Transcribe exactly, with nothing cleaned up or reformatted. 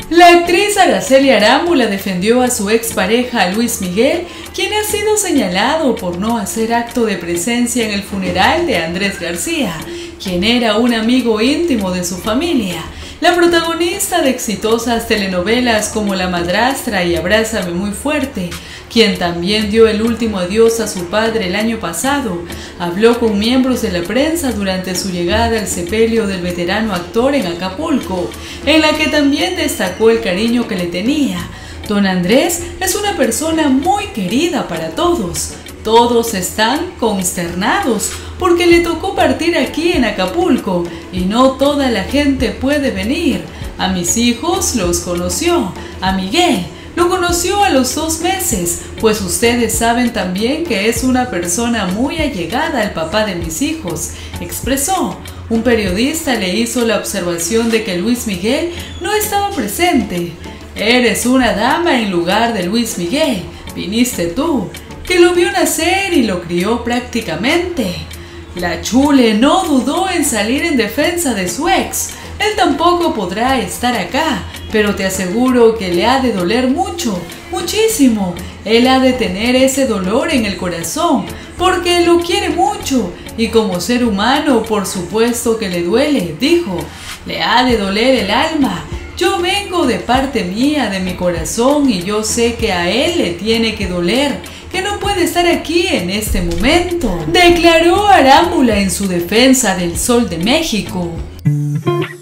La actriz Araceli Arámbula defendió a su expareja Luis Miguel, quien ha sido señalado por no hacer acto de presencia en el funeral de Andrés García, quien era un amigo íntimo de su familia. La protagonista de exitosas telenovelas como La Madrastra y Abrázame muy fuerte, quien también dio el último adiós a su padre el año pasado, habló con miembros de la prensa durante su llegada al sepelio del veterano actor en Acapulco, en la que también destacó el cariño que le tenía. Don Andrés es una persona muy querida para todos. Todos están consternados porque le tocó partir aquí en Acapulco y no toda la gente puede venir. A mis hijos los conoció, a Miguel lo conoció a los dos meses, pues ustedes saben también que es una persona muy allegada al papá de mis hijos, expresó. Un periodista le hizo la observación de que Luis Miguel no estaba presente. Eres una dama en lugar de Luis Miguel, viniste tú, que lo vio nacer y lo crió prácticamente. La Chule no dudó en salir en defensa de su ex. Él tampoco podrá estar acá, pero te aseguro que le ha de doler mucho, muchísimo. Él ha de tener ese dolor en el corazón, porque lo quiere mucho. Y como ser humano, por supuesto que le duele, dijo. Le ha de doler el alma. Yo vengo de parte mía, de mi corazón, y yo sé que a él le tiene que doler, que no puede estar aquí en este momento, declaró Arámbula en su defensa del Sol de México.